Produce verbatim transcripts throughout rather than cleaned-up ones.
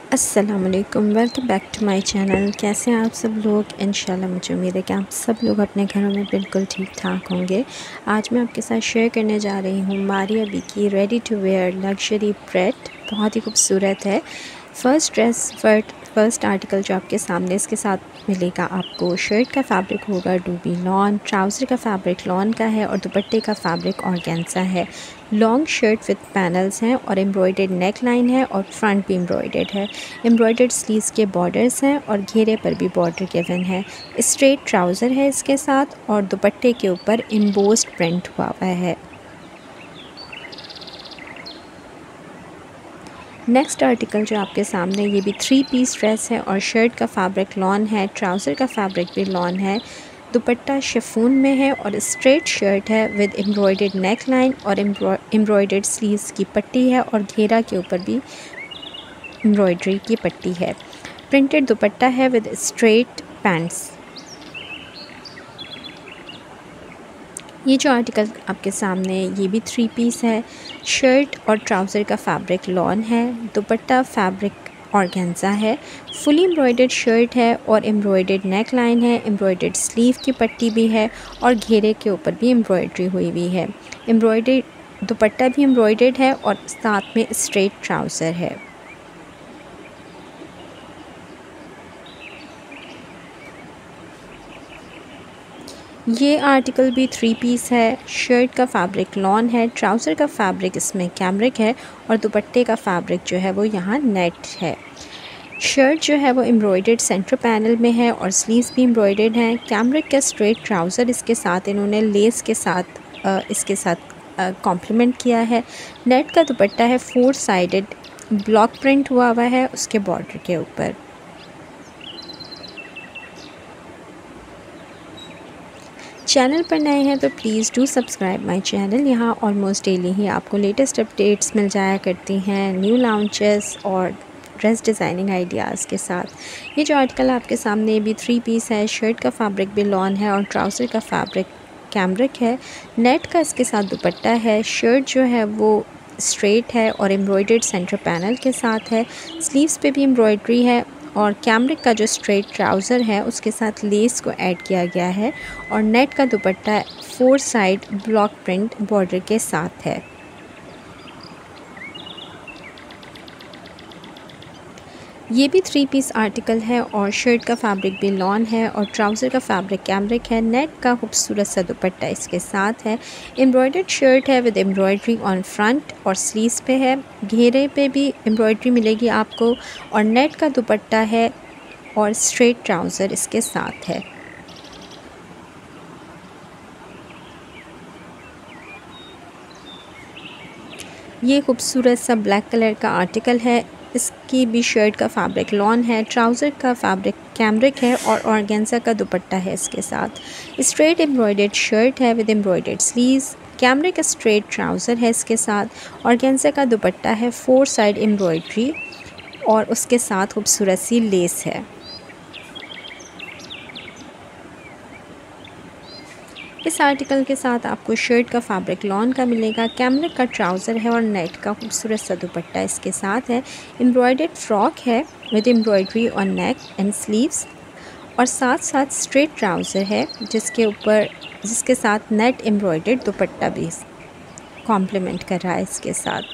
अस्सलाम वालेकुम, welcome back to my channel. कैसे हैं आप सब लोग? इंशाल्लाह मुझे उम्मीद है कि आप सब लोग अपने घरों में बिल्कुल ठीक ठाक होंगे। आज मैं आपके साथ शेयर करने जा रही हूँ मारिया बी की ready to wear luxury pret. बहुत ही खूबसूरत है। First dress first first article जो आपके सामने इसके साथ मिलेगा आपको, शर्ट का फैब्रिक होगा डूबी लॉन, ट्राउज़र का फैब्रिक लॉन का है और दुपट्टे का फैब्रिक ऑर्गेन्जा है। लॉन्ग शर्ट विद पैनल्स हैं और एम्ब्रॉयडर्ड नेक लाइन है और फ्रंट भी एम्ब्रॉयडर्ड है। एम्ब्रॉयडर्ड स्लीव्स के बॉर्डर्स हैं और घेरे पर भी बॉर्डर गिवन है। स्ट्रेट ट्राउज़र है इसके साथ और दुपट्टे के ऊपर एम्बोस्ड प्रिंट हुआ हुआ है। नेक्स्ट आर्टिकल जो आपके सामने, ये भी थ्री पीस ड्रेस है और शर्ट का फैब्रिक लॉन है, ट्राउज़र का फैब्रिक भी लॉन है, दुपट्टा शिफॉन में है और स्ट्रेट शर्ट है विद एम्ब्रॉयडर्ड नेक लाइन और एम्ब्रॉयडर्ड स्लीव्स की पट्टी है और घेरा के ऊपर भी एम्ब्रॉयडरी की पट्टी है। प्रिंटेड दुपट्टा है विद स्ट्रेट पैंट्स। ये जो आर्टिकल आपके सामने, ये भी थ्री पीस है। शर्ट और ट्राउज़र का फैब्रिक लॉन है, दुपट्टा फैब्रिक ऑर्गेन्जा है, फुली एम्ब्रॉयडर्ड शर्ट है और एम्ब्रॉयडर्ड नेक लाइन है, एम्ब्रॉयडर्ड स्लीव की पट्टी भी है और घेरे के ऊपर भी एम्ब्रॉयडरी हुई हुई है। एम्ब्रॉयडर्ड दुपट्टा भी एम्ब्रॉयडर्ड है और साथ में स्ट्रेट ट्राउज़र है। ये आर्टिकल भी थ्री पीस है। शर्ट का फैब्रिक लॉन है, ट्राउज़र का फैब्रिक इसमें कैमरिक है और दुपट्टे का फैब्रिक जो है वो यहाँ नेट है। शर्ट जो है वो एम्ब्रॉयडर्ड सेंटर पैनल में है और स्लीव्स भी एम्ब्रॉयडर्ड हैं। कैमरिक का स्ट्रेट ट्राउज़र इसके साथ इन्होंने लेस के साथ आ, इसके साथ कॉम्प्लीमेंट किया है। नेट का दुपट्टा है, फोर साइडेड ब्लॉक प्रिंट हुआ हुआ है उसके बॉर्डर के ऊपर। चैनल पर नए हैं तो please do subscribe my channel. यहाँ ऑलमोस्ट डेली ही आपको लेटेस्ट अपडेट्स मिल जाया करती हैं, न्यू लॉन्चेस और ड्रेस डिज़ाइनिंग आइडियाज़ के साथ। ये जो आर्टिकल आपके सामने भी थ्री पीस है। शर्ट का फैब्रिक भी लॉन है और ट्राउज़र का फैब्रिक कैमरिक है। नेट का इसके साथ दुपट्टा है। शर्ट जो है वो स्ट्रेट है और एम्ब्रॉयडर्ड सेंटर पैनल के साथ है। स्लीव्स पे भी एम्ब्रॉयडरी है और कैमरिक का जो स्ट्रेट ट्राउज़र है उसके साथ लेस को ऐड किया गया है और नेट का dupatta four side block print border के साथ है। ये भी थ्री पीस आर्टिकल है और शर्ट का फैब्रिक भी लॉन है और ट्राउज़र का फैब्रिक कैमरिक है। नेट का खूबसूरत सा दुपट्टा इसके साथ है। एम्ब्रॉयडर्ड शर्ट है विद एम्ब्रॉयडरी ऑन फ्रंट और स्लीव्स पे है। घेरे पे भी एम्ब्रॉयडरी मिलेगी आपको और नेट का दुपट्टा है और स्ट्रेट ट्राउज़र इसके साथ है। ये खूबसूरत सा ब्लैक कलर का आर्टिकल है। इसकी भी शर्ट का फैब्रिक लॉन है, ट्राउज़र का फैब्रिक कैमरिक है और ऑर्गेन्जा का दुपट्टा है इसके साथ। स्ट्रेट एम्ब्रॉयडर्ड शर्ट है विद एम्ब्रॉयडर्ड स्लीव्स। कैमरिक का स्ट्रेट ट्राउज़र है इसके साथ। ऑर्गेन्जा का दुपट्टा है, फोर साइड एम्ब्रॉयडरी और उसके साथ खूबसूरत सी लेस है। इस आर्टिकल के साथ आपको शर्ट का फैब्रिक लॉन का मिलेगा, कैमरिक का ट्राउज़र है और नेट का खूबसूरत सा दुपट्टा इसके साथ है। एम्ब्रॉयडर्ड फ्रॉक है with embroidery on neck and sleeves और साथ साथ स्ट्रेट ट्राउज़र है जिसके ऊपर जिसके साथ नेट एम्ब्रॉयडर्ड दुपट्टा भी कॉम्प्लीमेंट कर रहा है इसके साथ।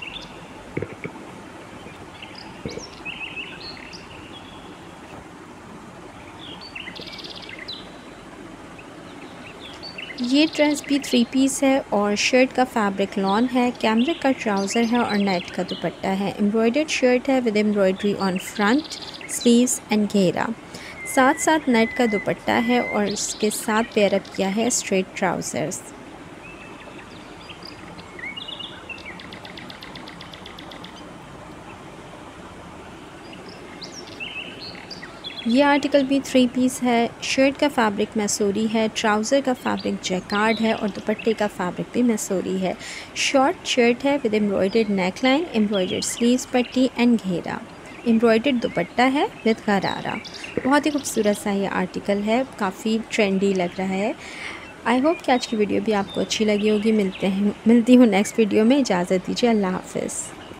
ये ड्रेस भी थ्री पीस है और शर्ट का फैब्रिक लॉन है, कैमरिक का ट्राउज़र है और नेट का दुपट्टा है। एम्ब्रॉयडर्ड शर्ट है with embroidery on front, sleeves and घेरा। साथ साथ नेट का दुपट्टा है और इसके साथ पेयर अप किया है स्ट्रेट ट्राउज़र्स। ये आर्टिकल भी थ्री पीस है। शर्ट का फैब्रिक मैसूरी है, ट्राउज़र का फैब्रिक जैकार्ड है और दुपट्टे का फैब्रिक भी मैसूरी है। शॉर्ट शर्ट है with embroidered neck line, embroidered sleeves पट्टी एंड घेरा। एम्ब्रॉयडर्ड दुपट्टा है विद गरारा। बहुत ही खूबसूरत सा ये आर्टिकल है, काफ़ी ट्रेंडी लग रहा है। आई होप कि आज की वीडियो भी आपको अच्छी लगी होगी। मिलते हैं मिलती हूँ नेक्स्ट वीडियो में। इजाज़त दीजिए, अल्लाह हाफ़िज़।